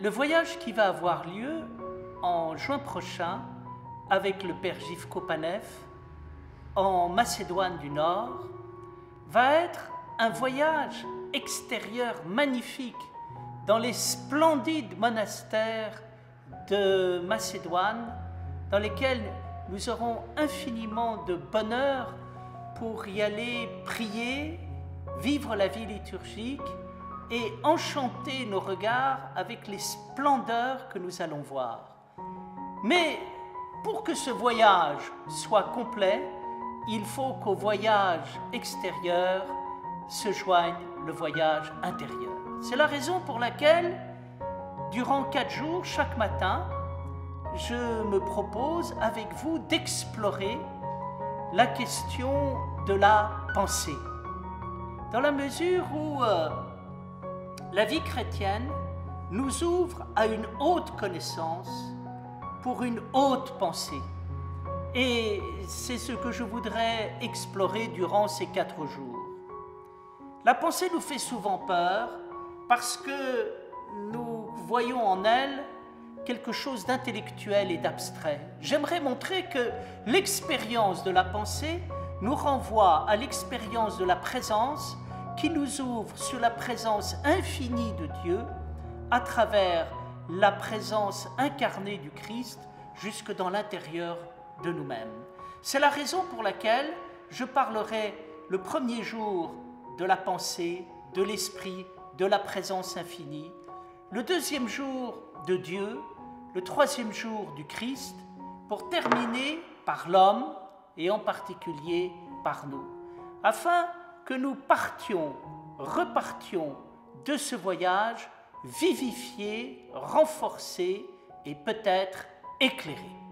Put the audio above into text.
Le voyage qui va avoir lieu en juin prochain avec le père Živko Panev en Macédoine du Nord va être un voyage extérieur magnifique dans les splendides monastères de Macédoine, dans lesquels nous aurons infiniment de bonheur pour y aller prier, vivre la vie liturgique et enchanter nos regards avec les splendeurs que nous allons voir. Mais pour que ce voyage soit complet, il faut qu'au voyage extérieur se joigne le voyage intérieur. C'est la raison pour laquelle, durant 4 jours, chaque matin, je me propose avec vous d'explorer la question de la pensée. Dans la mesure où la vie chrétienne nous ouvre à une haute connaissance pour une haute pensée. Et c'est ce que je voudrais explorer durant ces 4 jours. La pensée nous fait souvent peur parce que nous voyons en elle quelque chose d'intellectuel et d'abstrait. J'aimerais montrer que l'expérience de la pensée nous renvoie à l'expérience de la présence qui nous ouvre sur la présence infinie de Dieu à travers la présence incarnée du Christ jusque dans l'intérieur de nous-mêmes. C'est la raison pour laquelle je parlerai le premier jour de la pensée, de l'esprit, de la présence infinie, le deuxième jour de Dieu, le troisième jour du Christ, pour terminer par l'homme et en particulier par nous, afin que nous repartions de ce voyage vivifiés, renforcés et peut-être éclairés.